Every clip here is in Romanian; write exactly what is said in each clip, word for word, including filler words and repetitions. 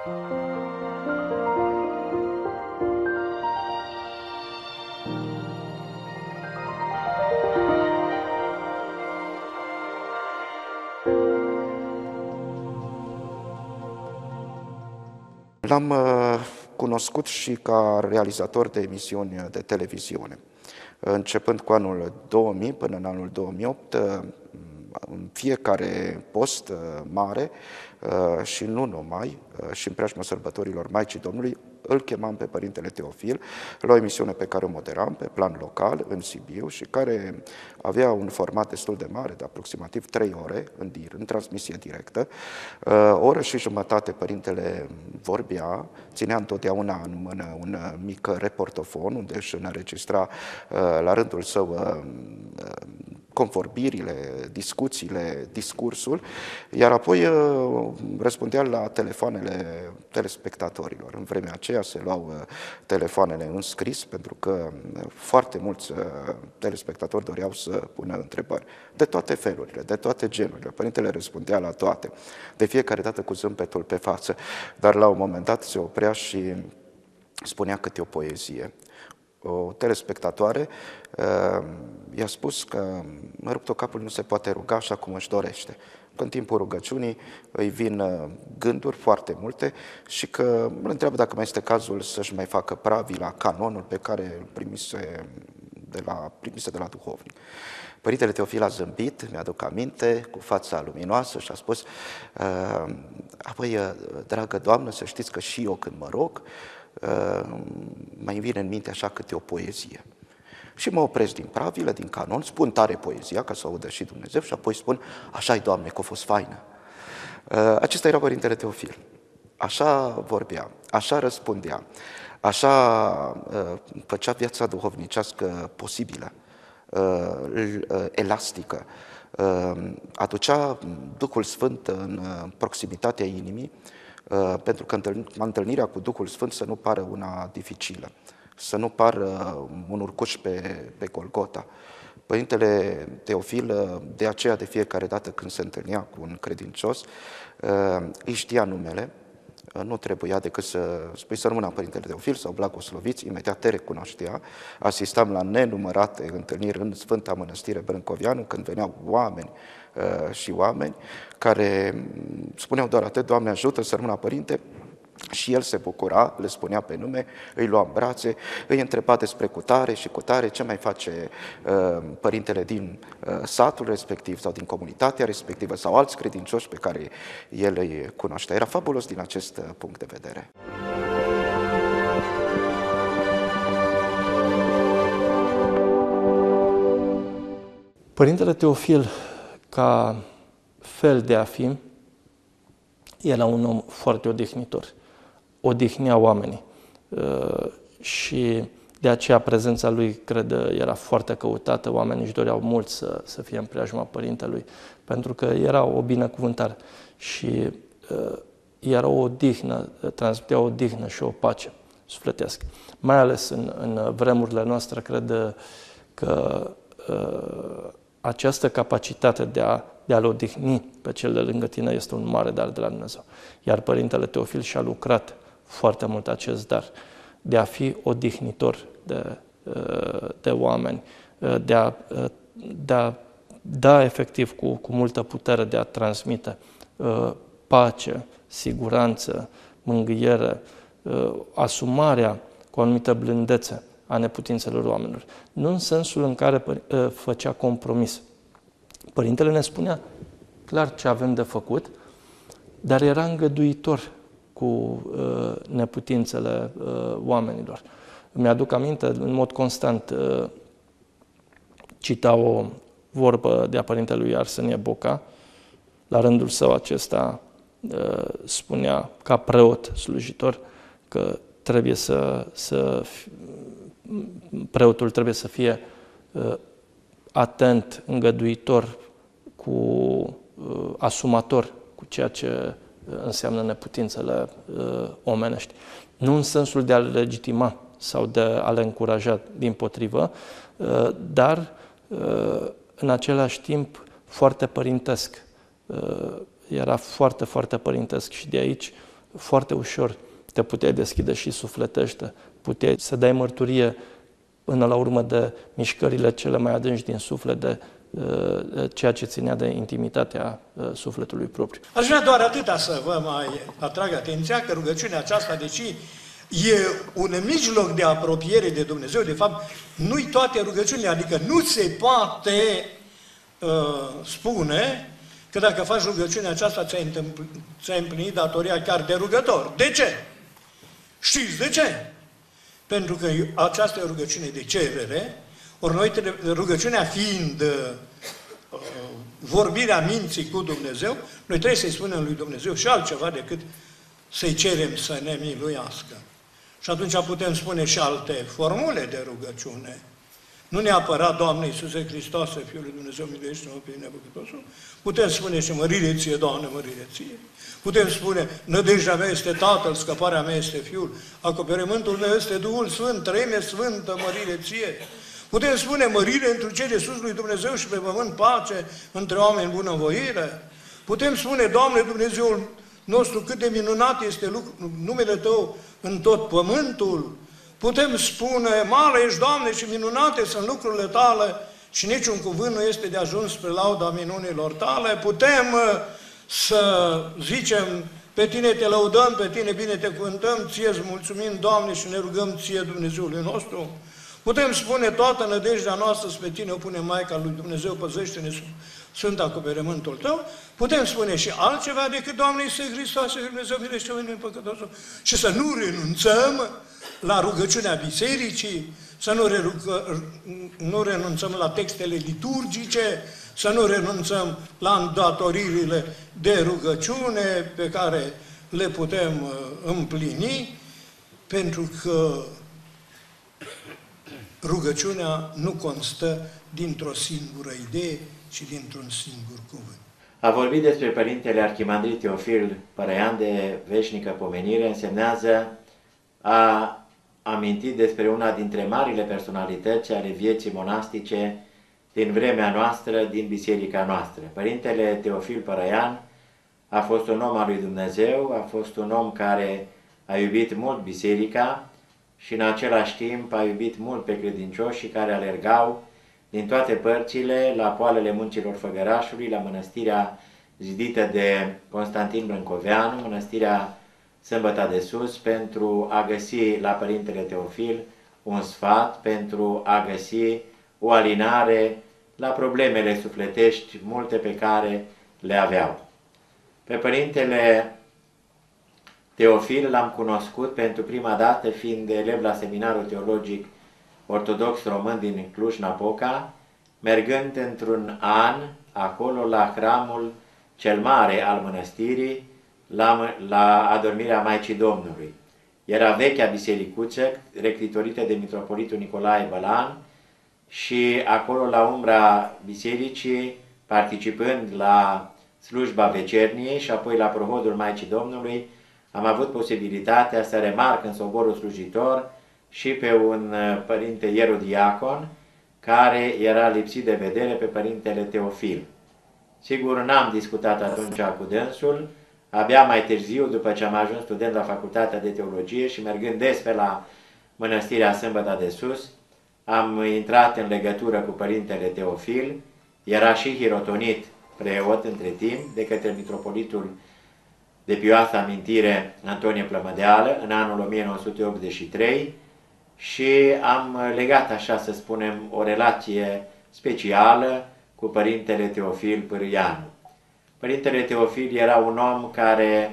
L-am cunoscut și ca realizator de emisiuni de televiziune. Începând cu anul două mii până în anul două mii opt, în fiecare post mare și nu numai, și în preajma sărbătorilor Maicii Domnului, îl chemam pe Părintele Teofil la o emisiune pe care o moderam pe plan local în Sibiu și care avea un format destul de mare, de aproximativ trei ore în, dir, în transmisie directă. O oră și jumătate Părintele vorbea, ținea întotdeauna în mână un mic reportofon unde își înregistra la rândul său convorbirile, discuțiile, discursul, iar apoi răspundea la telefoanele telespectatorilor. În vremea aceea se luau telefoanele în scris, pentru că foarte mulți telespectatori doreau să pună întrebări de toate felurile, de toate genurile. Părintele răspundea la toate, de fiecare dată cu zâmbetul pe față, dar la un moment dat se oprea și spunea câte o poezie. O telespectatoare uh, i-a spus că ruptul capului nu se poate ruga așa cum își dorește. Că în timpul rugăciunii îi vin uh, gânduri foarte multe și că îl întreabă dacă mai este cazul să-și mai facă pravila, canonul pe care îl primise de la, primise de la duhovnic. Părintele Teofil a zâmbit, mi-aduc aminte, cu fața luminoasă și a spus: uh, apoi, dragă Doamnă, să știți că și eu când mă rog, Uh, mai vine în minte așa câte o poezie. Și mă opresc din pravilă, din canon, spun tare poezia, ca să o audă și Dumnezeu, și apoi spun: așa-i, Doamne, că a fost faină. Uh, acesta era Părintele Teofil. Așa vorbea, așa răspundea, așa uh, făcea viața duhovnicească posibilă, uh, elastică, uh, aducea Duhul Sfânt în proximitatea inimii, pentru că întâlnirea cu Duhul Sfânt să nu pară una dificilă, să nu pară un urcuș pe, pe Golgota. Părintele Teofil, de aceea, de fiecare dată când se întâlnea cu un credincios, îi știa numele, nu trebuia decât să spui să rămână Părintele Teofil sau blagosloviți, imediat te recunoștea. Asistam la nenumărate întâlniri în Sfânta Mănăstire Brâncoveanu, când veneau oameni uh, și oameni care spuneau doar atât: Doamne ajută, să rămână Părinte. Și el se bucura, le spunea pe nume, îi lua în brațe, îi întreba despre cutare și cutare, ce mai face uh, părintele din uh, satul respectiv sau din comunitatea respectivă sau alți credincioși pe care el îi cunoștea. Era fabulos din acest uh, punct de vedere. Părintele Teofil, ca fel de a fi, era un om foarte odihnitor. Odihnea oamenii și de aceea prezența lui, cred, era foarte căutată. Oamenii își doreau mult să, să fie în preajma Părintelui, pentru că era o binecuvântare și era o odihnă, transmitea o odihnă și o pace sufletească. Mai ales în, în vremurile noastre, cred că această capacitate de a, de a-l odihni pe cel de lângă tine este un mare dar de la Dumnezeu. Iar Părintele Teofil și-a lucrat foarte mult acest dar, de a fi odihnitor de, de oameni, de a, de a da efectiv cu, cu multă putere, de a transmite pace, siguranță, mângâiere, asumarea cu o anumită blândețe a neputințelor oamenilor. Nu în sensul în care făcea compromis. Părintele ne spunea clar ce avem de făcut, dar era îngăduitor cu uh, neputințele uh, oamenilor. Mi-aduc aminte, în mod constant, uh, cita o vorbă de a părintelui Arsenie Boca. La rândul său acesta uh, spunea, ca preot slujitor, că trebuie să, să preotul trebuie să fie uh, atent, îngăduitor, cu uh, asumator cu ceea ce înseamnă neputințele uh, omenești. Nu în sensul de a-l legitima sau de a le încuraja, dimpotrivă, uh, dar uh, în același timp foarte părintesc. Uh, era foarte, foarte părintesc și de aici foarte ușor te puteai deschide și sufletește, puteai să dai mărturie până la urmă de mișcările cele mai adânci din suflet, de uh, ceea ce ținea de intimitatea uh, sufletului propriu. Aș vrea doar atâta să vă mai atrag atenția că rugăciunea aceasta, deși e un mijloc de apropiere de Dumnezeu, de fapt, nu-i toate rugăciunile, adică nu se poate uh, spune că dacă faci rugăciunea aceasta ți-ai ți împlinit datoria chiar de rugător. De ce? Știți de ce? Pentru că aceasta e o rugăciune de cerere, ori noi trebuie, rugăciunea fiind uh, vorbirea minții cu Dumnezeu, noi trebuie să-i spunem lui Dumnezeu și altceva decât să-i cerem să ne miluiască. Și atunci putem spune și alte formule de rugăciune. Nu neapărat, Doamne Iisuse Hristoase, Fiul lui Dumnezeu, miluiește-mă pe nepăcătosul. Putem spune și mărire ție, Doamne, mărire ție. Putem spune, nădejdea mea este Tatăl, scăparea mea este Fiul, acoperământul meu este Duhul Sfânt, treime sfântă, mărire ție. Putem spune mărire întru cei de sus lui Dumnezeu și pe pământ pace între oameni bunăvoire. Putem spune, Doamne Dumnezeul nostru, cât de minunat este numele Tău în tot pământul. Putem spune, mare ești, Doamne, și minunate sunt lucrurile Tale și niciun cuvânt nu este de ajuns spre lauda minunilor Tale. Putem să zicem, pe Tine te lăudăm, pe Tine bine te cuvântăm, Ție îți mulțumim, Doamne, și ne rugăm Ție, Dumnezeului nostru. Putem spune, toată nădejdea noastră spre Tine o punem, Maica lui Dumnezeu, păzește-ne Sfânt acoperământul Tău. Putem spune și altceva decât, Doamne Iisuse Hristoase, Dumnezeu, miluiește-mă pe păcătosul. Și să nu renunțăm la rugăciunea bisericii, să nu, rerugă, nu renunțăm la textele liturgice, să nu renunțăm la îndatoririle de rugăciune pe care le putem împlini, pentru că rugăciunea nu constă dintr-o singură idee, ci dintr-un singur cuvânt. A vorbit despre Părintele Arhimandrit Teofil Părăian de veșnică pomenire însemnează a aminti despre una dintre marile personalități ale vieții monastice din vremea noastră, din biserica noastră. Părintele Teofil Părăian a fost un om al lui Dumnezeu, a fost un om care a iubit mult biserica și în același timp a iubit mult pe credincioșii care alergau din toate părțile la poalele muncilor Făgărașului, la mănăstirea zidită de Constantin Brâncoveanu, mănăstirea Sâmbăta de Sus, pentru a găsi la Părintele Teofil un sfat, pentru a găsi o alinare la problemele sufletești multe pe care le aveau. Pe Părintele Teofil l-am cunoscut pentru prima dată fiind elev la Seminarul Teologic Ortodox Român din Cluj-Napoca, mergând într-un an acolo la hramul cel mare al mănăstirii, la, la adormirea Maicii Domnului. Era vechea bisericuță, rectitorită de mitropolitul Nicolae Bălan, și acolo la umbra bisericii, participând la slujba vecerniei și apoi la prohodul Maicii Domnului, am avut posibilitatea să remarc în soborul slujitor și pe un părinte ierodiacon care era lipsit de vedere, pe Părintele Teofil. Sigur, n-am discutat atunci cu dânsul, abia mai târziu, după ce am ajuns student la Facultatea de Teologie și mergând des pe la Mănăstirea Sâmbăta de Sus, am intrat în legătură cu Părintele Teofil, era și hirotonit preot între timp de către mitropolitul de pioasă amintire Antonie Plămădeală în anul o mie nouă sute optzeci și trei și am legat, așa să spunem, o relație specială cu Părintele Teofil Pârâianu. Părintele Teofil era un om care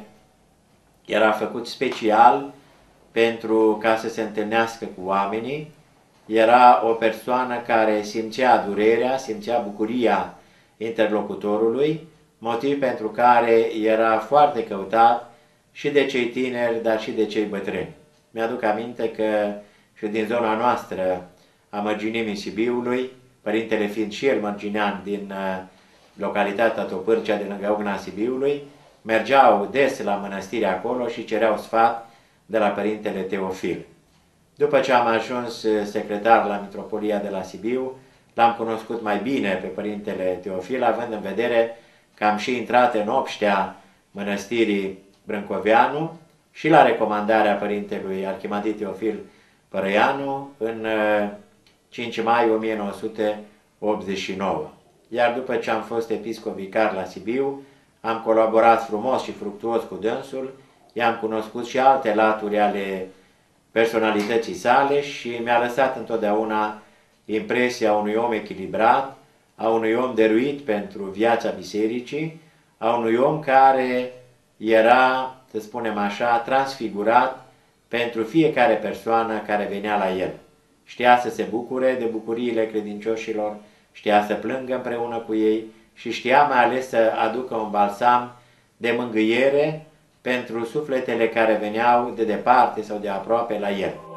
era făcut special pentru ca să se întâlnească cu oamenii, era o persoană care simțea durerea, simțea bucuria interlocutorului, motiv pentru care era foarte căutat și de cei tineri, dar și de cei bătrâni. Mi-aduc aminte că și din zona noastră a Mărginimii Sibiului, Părintele fiind și el mărginean din localitatea Topârcea, de lângă Ogna Sibiului, mergeau des la mănăstire acolo și cereau sfat de la Părintele Teofil. După ce am ajuns secretar la Mitropolia de la Sibiu, l-am cunoscut mai bine pe Părintele Teofil, având în vedere că am și intrat în obștea mănăstirii Brâncoveanu, și la recomandarea părintelui Archimandrit Teofil Părăianu în cinci mai o mie nouă sute optzeci și nouă. Iar după ce am fost episcop vicar la Sibiu, am colaborat frumos și fructuos cu dânsul, i-am cunoscut și alte laturi ale personalității sale și mi-a lăsat întotdeauna impresia unui om echilibrat, a unui om dăruit pentru viața bisericii, a unui om care era, să spunem așa, transfigurat pentru fiecare persoană care venea la el. Știa să se bucure de bucuriile credincioșilor, știa să plângă împreună cu ei și știa mai ales să aducă un balsam de mângâiere pentru sufletele care veneau de departe sau de aproape la el.